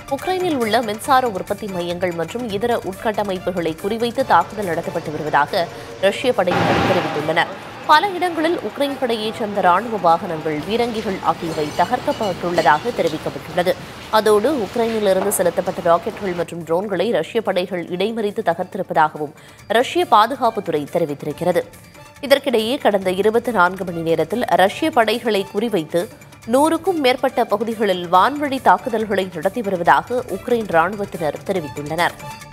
உக்ரைனில் உள்ள மின்சார உற்பத்தி மையங்கள் மற்றும் இதர உட்கட்டமைப்புகளை குறிவைத்து தாக்குதல் நடத்தப்பட்டு வருவதாக ரஷ்ய படையினர் தெரிவித்துள்ளனர். பல இடங்களில் உக்ரைன் படையைச் சேர்ந்த ராணுவ வாகனங்கள், பீரங்கிகள் ஆகியவை தகர்க்கப்பட்டுள்ளதாக தெரிவிக்கப்பட்டுள்ளது. அதோடு உக்ரைனிலிருந்து செலுத்தப்பட்ட ராக்கெட்டுகள் மற்றும் ட்ரோன்களை ரஷ்ய படைகள் இடைமறித்து தகர்த்திருப்பதாகவும் ரஷ்ய பாதுகாப்புத்துறை தெரிவித்திருக்கிறது. இதற்கிடையே கடந்த 24 மணி நேரத்தில் ரஷ்ய படைகளை குறிவைத்து 100க்கும் மேற்பட்ட பகுதிகளில் வான்வழி தாக்குதல்களை நடத்தி வருவதாக உக்ரைன் ராணுவத்தினர் தெரிவித்துள்ளனர்.